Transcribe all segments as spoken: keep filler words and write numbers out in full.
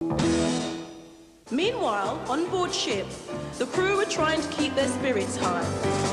Meanwhile, on board ship, the crew were trying to keep their spirits high.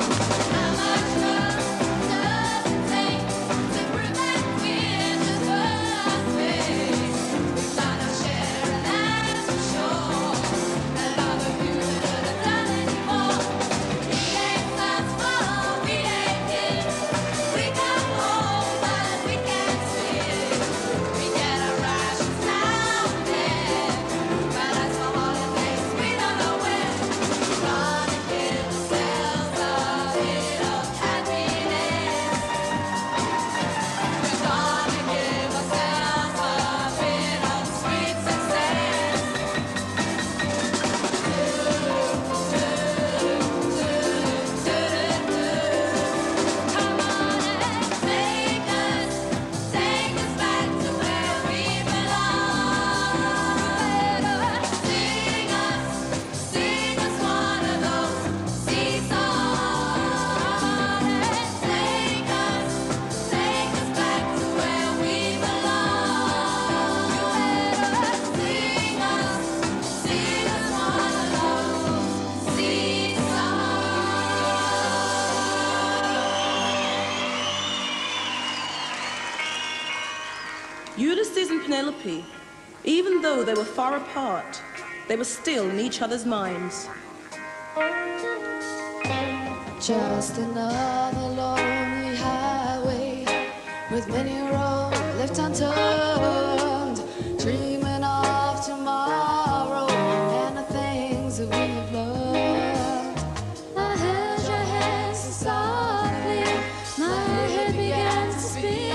Ulysses and Penelope, even though they were far apart, they were still in each other's minds. Just another lonely highway with many roads left unturned, dreaming of tomorrow and the things that we have learned. I held your hand so softly, my head began to spin.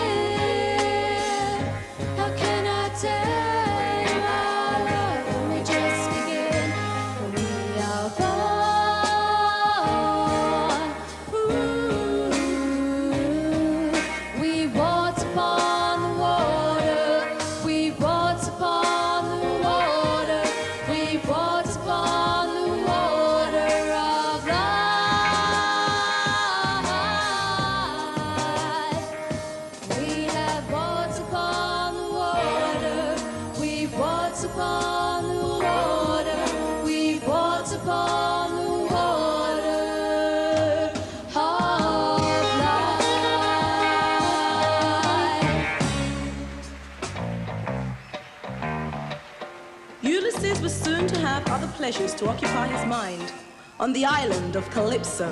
How can I tell you our love when we just begin? When we are born, ooh, we walked upon the water, we walked upon the water, we walked upon the water of life. We have walked upon the water, we walked upon the water, we walked upon the water of life. Ulysses was soon to have other pleasures to occupy his mind on the island of Calypso.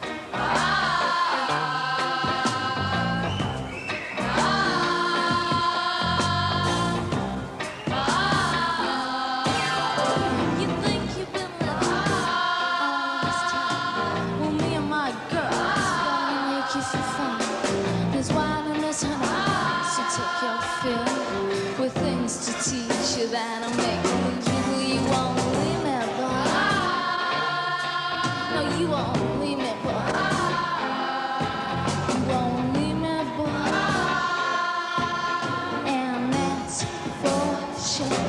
You think you've been living all this time? Well, me and my girls gonna make you feel fine. There's wine and there's honey, so take your fill with things to teach you that'll make you who you won't leave me, boy. No, you won't leave me, boy. You won't leave me, boy. And that's for sure.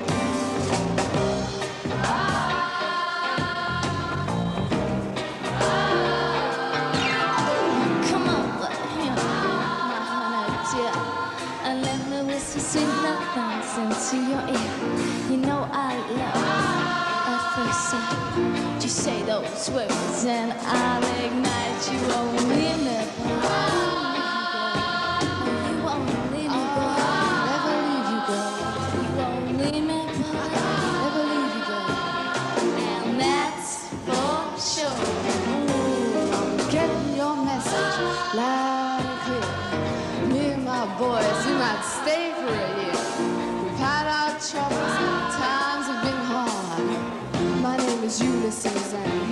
Come on, but here, my honey dear, and let me whisper sweet nothings into your ear. You know I love at first sight. Just say those words and I'll ignite you. Won't leave me, boy. You won't leave me, boy. Never leave you, girl. You won't leave me, boy. Never leave you, girl. And that's for sure. Ooh, I'm getting your message loud and clear. Me and my boys, we might stay for a year. We've had our troubles and times have been hard. My name is Ulysses and